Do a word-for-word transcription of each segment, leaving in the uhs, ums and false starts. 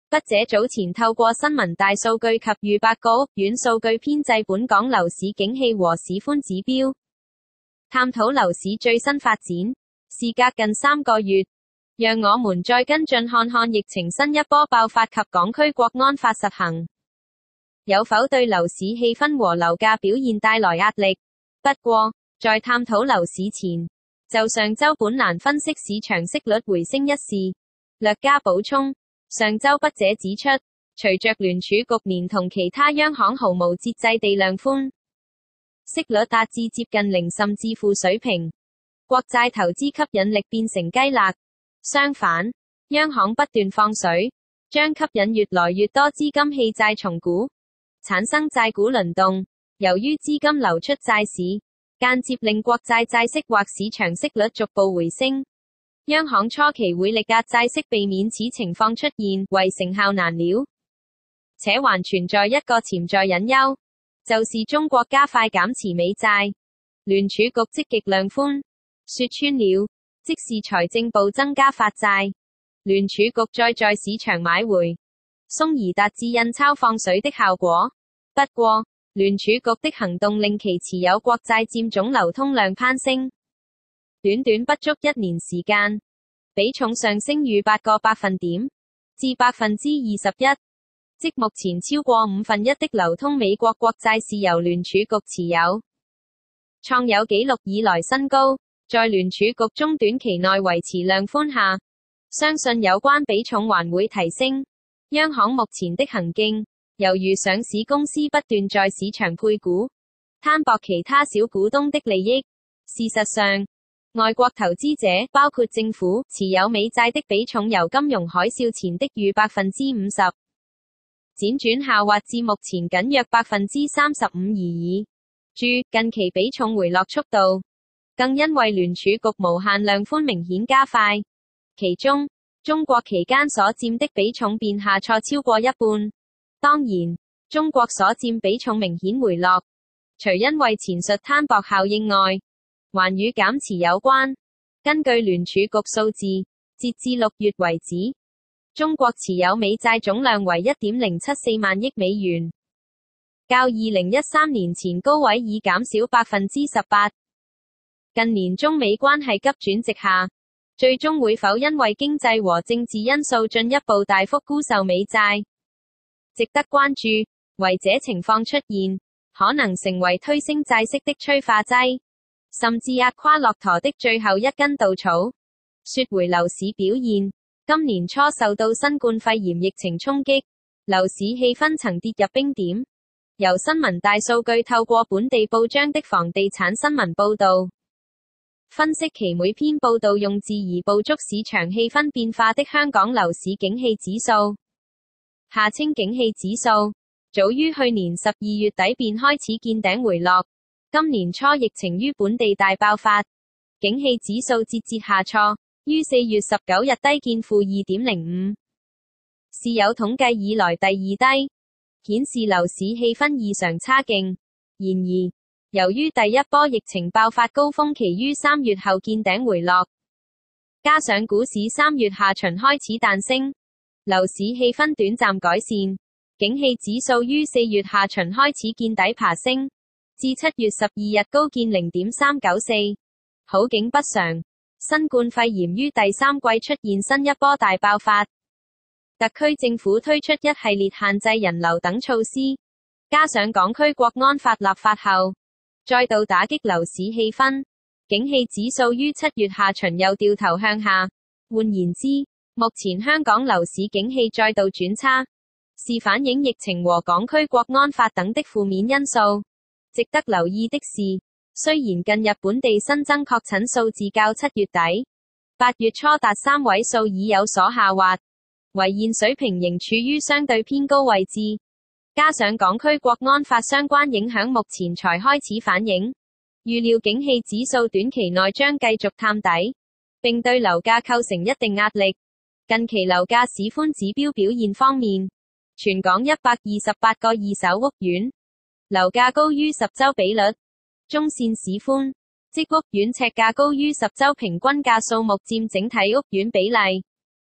筆者早前透過新聞大數據及逾百個屋苑數據編製本港樓市景氣和市寬指標，探討樓市最新發展。事隔近三個月，讓我們再跟進看看疫情新一波爆發及港區國安法實行，有否對樓市氣氛和樓價表現帶來壓力。不過，在探討樓市前，就上週本欄分析市場息率回升一事，略加補充。上週筆者指出，隨着聯儲局連同其他央行毫無節制地量寬，息率達至接近零甚至負水平，國債投資吸引力變成雞肋。相反，央行不斷放水，將吸引越來越多資金棄債重估，產生債股輪動。由於資金流出債市，間接令國債債息或市場息率逐步回升。央行初期會力壓債息，避免此情況出現，為成效難料。且還存在一個潛在隱憂，就是中國加快減持美債，聯儲局積極量寬。說穿了，即是財政部增加發債，聯儲局再在市場買回，鬆而達至印鈔放水的效果。不過，聯儲局的行動令其持有國債佔總流通量攀升。短短不足一年時間，比重上升逾八個百分點，至百分之二十一，即目前超過五分一的流通美國國債是由聯儲局持有，創有紀錄以來新高。在聯儲局中短期內維持量寬下，相信有關比重還會提升。央行目前的行徑，猶如上市公司不斷在市場配股，攤薄其他小股東的利益。事實上，外國投資者，包括政府，持有美債的比重由金融海嘯前的逾百分之五十，輾轉下滑至目前僅約百分之三十五而已。注：近期比重回落速度，更因為聯儲局無限量寬明顯加快，其中中國期間所佔的比重便下挫超過一半。當然，中國所佔比重明顯回落，除因為前述攤薄效應外，還與減持有關。根據聯儲局數字，截至六月為止，中國持有美債總量為 一點零七四萬億美元，較二零一三年前高位已減少百分之十八。近年中美關係急轉直下，最終會否因為經濟和政治因素進一步大幅沽售美債，值得關注。為這情況出現，可能成為推升債息的催化劑，甚至壓垮駱駝的最後一根稻草。說回樓市表現，今年初受到新冠肺炎疫情衝擊，樓市氣氛曾跌入冰點。由新聞大數據透過本地報章的房地產新聞報導，分析其每篇報導用字而捕捉市場氣氛變化的香港樓市景氣指數，下稱景氣指數，早於去年十二月底便開始見頂回落。今年初疫情於本地大爆發，景氣指數節節下挫，於四月十九日低見負 二點零五，是有統計以來第二低，顯示樓市氣氛異常差勁。然而，由於第一波疫情爆發高峰期於三月後見頂回落，加上股市三月下旬開始彈升，樓市氣氛短暫改善，景氣指數於四月下旬開始見底爬升，至七月十二日高見 零點三九四，好景不長，新冠肺炎於第三季出現新一波大爆發，特區政府推出一系列限制人流等措施，加上港區國安法立法後，再度打擊樓市氣氛，景氣指數於七月下旬又掉頭向下。換言之，目前香港樓市景氣再度轉差，是反映疫情和港區國安法等的負面因素。值得留意的是，雖然近日本地新增確診數字較七月底、八月初達三位數已有所下滑，惟現水平仍處於相對偏高位置。加上港區國安法相關影響目前才開始反映，預料景氣指數短期內將繼續探底，並對樓價構成一定壓力。近期樓價市寬指標表現方面，全港一百二十八個二手屋苑，樓價高於十周比率，中線市寬，即屋苑尺價高於十周平均價數目佔整體屋苑比例。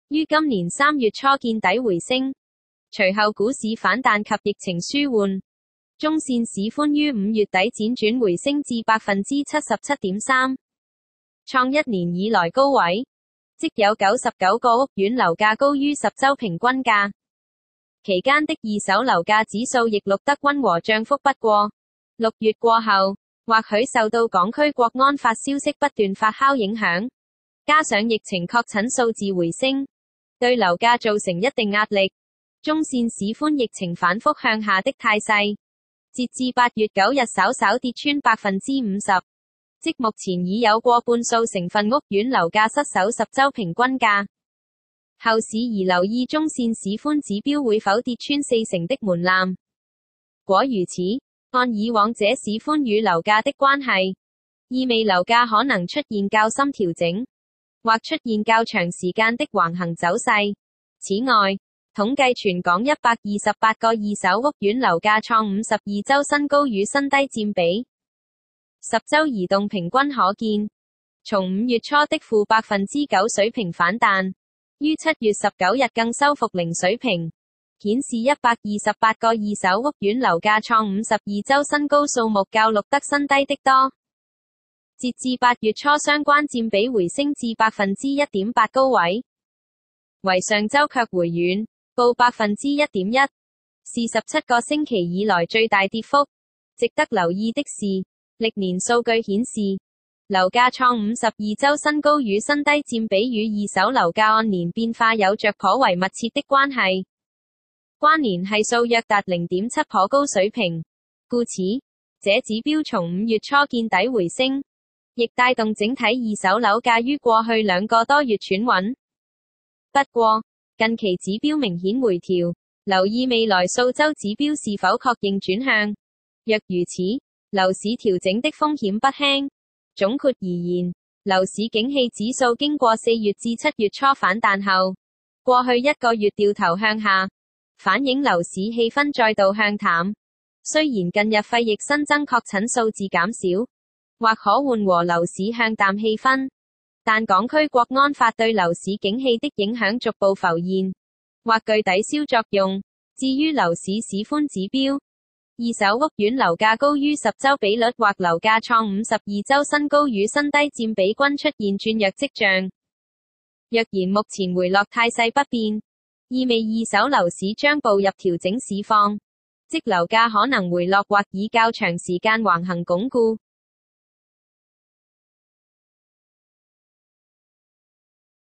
於今年三月初見底回升，隨後股市反彈及疫情舒緩，中線市寬於五月底輾轉回升至百分之七十七點三，創一年以來高位，即有九十九個屋苑樓價高於十周平均價。期間的二手樓價指數亦錄得溫和漲幅，不過六月過後，或許受到港區國安法消息不斷發酵影響，加上疫情確診數字回升，對樓價造成一定壓力。中線市寬疫情反覆向下的態勢，截至八月九日稍稍跌穿百分之五十，即目前已有過半數成分屋苑樓價失守十周平均價。後市宜留意中線市寬指標會否跌穿四成的門檻。果如此，按以往這市寬與樓價的關係，意味樓價可能出現較深調整，或出現較長時間的橫行走勢。此外，統計全港一百二十八個二手屋苑樓價創五十二周新高與新低佔比，十周移動平均可見，從五月初的負百分之九水平反彈，於七月十九日更收復零水平，顯示一百二十八個二手屋苑樓價創五十二周新高數目較錄得新低的多。截至八月初，相關佔比回升至百分之一點八高位，為上周卻回軟，報百分之一點一，是十七個星期以來最大跌幅。值得留意的是，歷年數據顯示，樓價創五十二周新高與新低佔比與二手樓價按年變化有着頗為密切的關係，關聯係數約達 零點七 頗高水平。故此，這指標從五月初見底回升，亦帶動整體二手樓價於過去兩個多月喘穩。不過，近期指標明顯回調，留意未來數周指標是否確認轉向。若如此，樓市調整的風險不輕。總括而言，樓市景氣指數經過四月至七月初反彈後，過去一個月掉頭向下，反映樓市氣氛再度向淡。雖然近日肺疫新增確診數字減少，或可緩和樓市向淡氣氛，但港區國安法對樓市景氣的影響逐步浮現，或具抵消作用。至於樓市市寬指標，二手屋苑樓價高於十周比率或樓價創五十二周新高與新低佔比均出現轉弱跡象。若然目前回落態勢不變，意味二手樓市將步入調整市況，即樓價可能回落或以較長時間橫行鞏固。